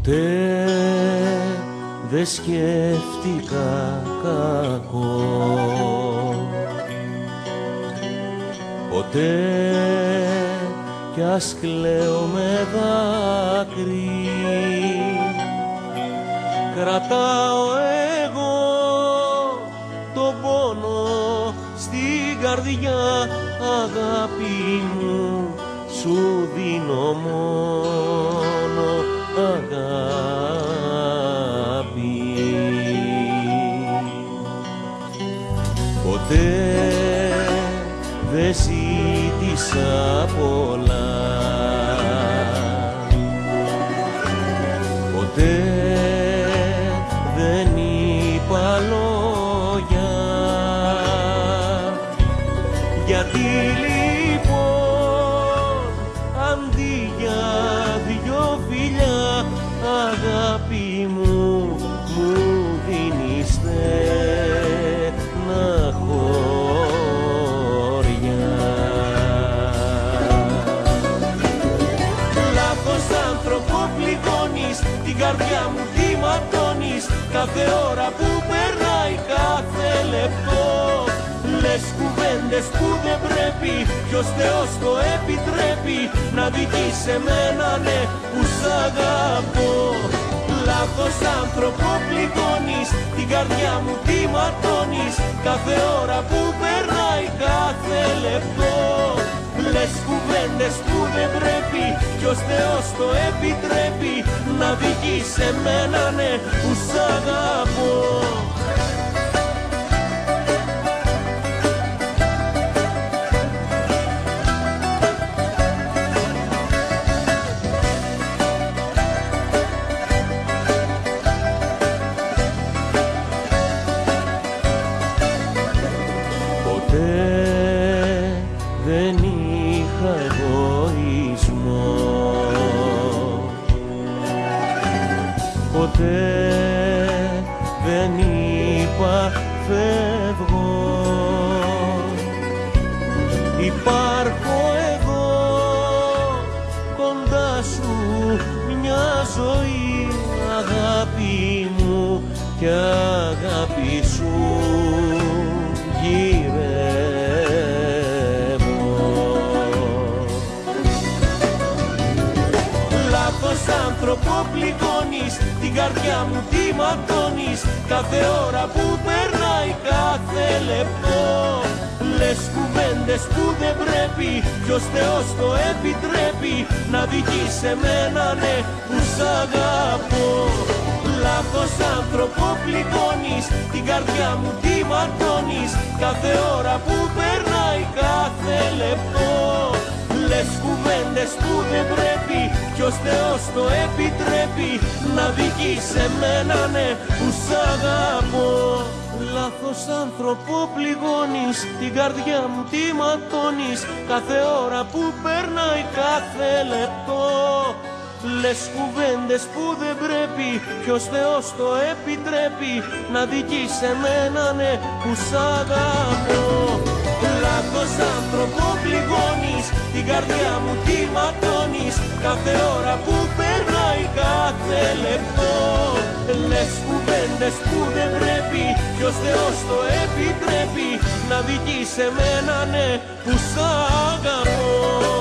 Ποτέ δεν σκέφτηκα κακό, ποτέ κι ας κλαίω με δάκρυ, κρατάω εγώ τον πόνο στην καρδιά, αγάπη μου, σου δίνω μόνο αγάπη. Ποτέ δεν ζήτησα πολλά, ποτέ δεν είπα λόγια, γιατί λοιπόν αντί για δυο φιλιά, αγάπη μου, μου δίνεις στεναχώρια. Λάθος άνθρωπο πληγώνεις, την καρδιά μου τη ματώνεις, κάθε ώρα που περνάει, κάθε λεπτό. Λες κουβέντες που δεν πρέπει, ποιος Θεός το επιτρέπει, να δικείς σε μένα, ναι, που σ' αγαπώ. Λάθος άνθρωπο πληγώνεις, την καρδιά μου τη ματώνεις, κάθε ώρα που περνάει, κάθε λεπτό. Λες κουβέντες που δεν πρέπει, ποιος Θεός το επιτρέπει, να δικείς σε μένα, ναι, που σ' αγαπώ. Δεν είχα εγωισμό, ποτέ δεν είπα φεύγω, υπάρχω εγώ κοντά σου μια ζωή, αγάπη μου, κι αγάπη σου άνθρωπο πληγώνεις, την καρδιά μου τη ματώνεις, κάθε ώρα που περνάει, κάθε λεπτό. Λες κουβέντες που δεν πρέπει, ποιος Θεός το επιτρέπει, να δικείς σε μένα, ναι, που σ' αγαπώ. Λάθος άνθρωπο πληγώνεις, την καρδιά μου τη ματώνεις, κάθε ώρα που περνάει, κάθε λεπτό. Λες κουβέντες που δεν πρέπει, ποιος Θεός το επιτρέπει, να δικείς σε μένα, ναι, που σ' αγαπώ. Λάθος άνθρωπο πληγώνεις, την καρδιά μου τη ματώνεις, κάθε ώρα που περνάει, κάθε λεπτό. Λες κουβέντες που δεν πρέπει, ποιος Θεός το επιτρέπει, να δικείς σε μένα, ναι, που σ' αγαπώ. Λάθος άνθρωπο πληγώνεις, την καρδιά μου τη ματώνεις, κάθε ώρα που περνάει, κάθε λεπτό. Λες κουβέντες που δεν πρέπει, ποιος Θεός το επιτρέπει, να δικείς σε μένα, ναι, που σ' αγαπώ.